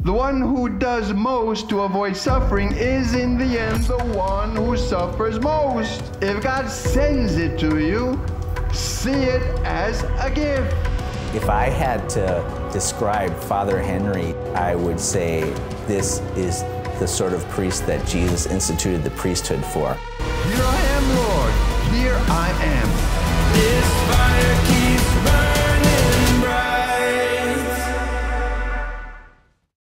The one who does most to avoid suffering is in the end the one who suffers most. If God sends it to you, see it as a gift. If I had to describe Father Henry, I would say this is the sort of priest that Jesus instituted the priesthood for. Here I am, Lord. Here I am.